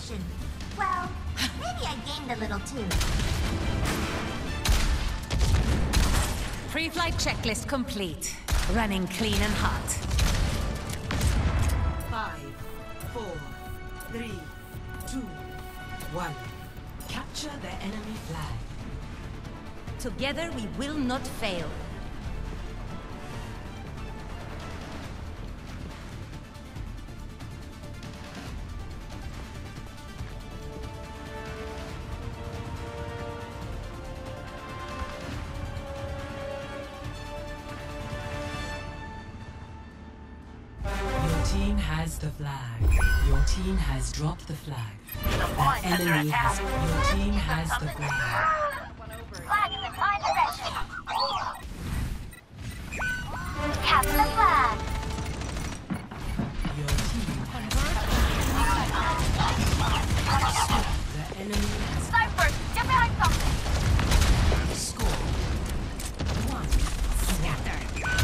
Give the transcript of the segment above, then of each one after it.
competition. Well, maybe I gained a little too. Pre-flight checklist complete. Running clean and hot. 5, 4, 3, 2, 1. Capture the enemy flag. Together we will not fail. Team has the flag. Your team has dropped the flag. The enemy has. Your team has the flag. Flag is in my possession. Capture the flag. Your team has. The enemy has. Sniper, get behind something. Score. 1. Scatter.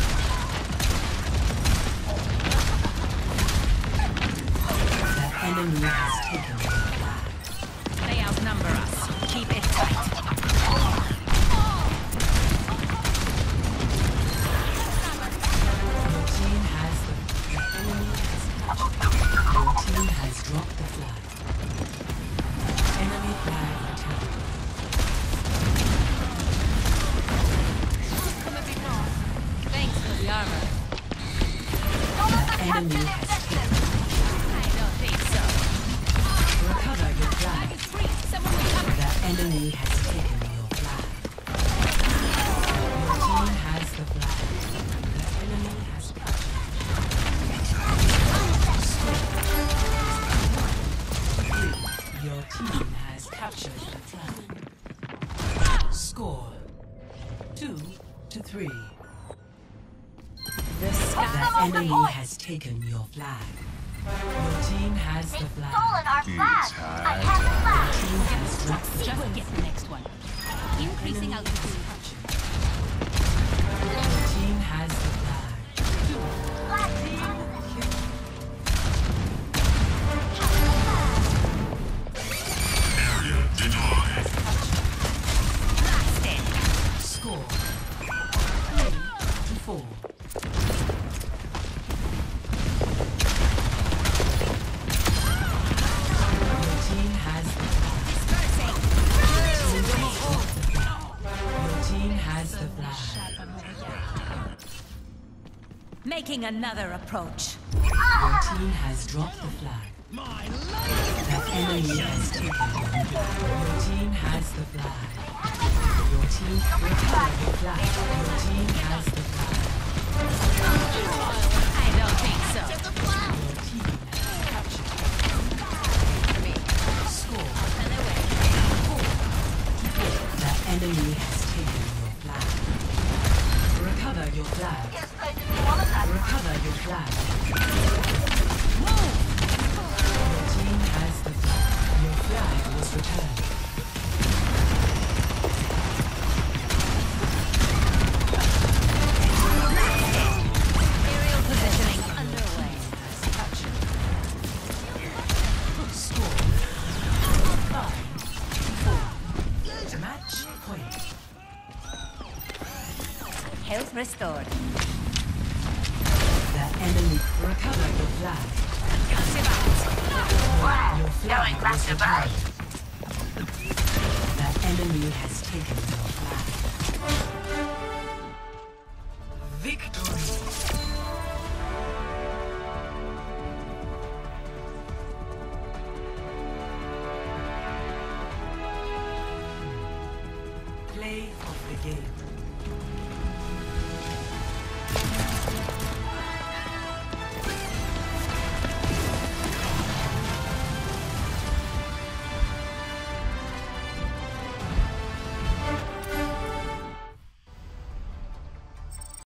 Enemy has taken the flag. They outnumber us. Keep it tight. Your team has the enemy has captured. Your team has dropped the flag. Enemy flag returned. Thanks for the armor. The enemy has taken. I don't think so. Recover your flag. Flag is free. Someone will cover. The enemy has taken your flag. Your team has the flag. The enemy has captured. Your team has captured the flag. Score 2-3. The sky. The enemy has taken your flag. Your team has the flag. Stolen our flag. I have the flag. Your team has dropped the Just flag. get the next one. Increasing altitude. Your team has the flag. Flag. Blasted. Score 3-4. Your team has the flag. Dispersing. Your team has the flag. Making another approach. Your team has dropped the flag. The enemy has taken the flag. Your team has the flag. Your team recovered the flag. Your team has the flag. I don't think so. Your team has captured. Score. The enemy has taken your flag. Recover your flag. Recover your flag. Your team has the flag. Your flag was returned. Aerial positioning underway. Has captured. Score 5-4. Match point. Health restored. The enemy recover your flag. Your flag was returned. The enemy has taken your flag. Victory! Play of the game.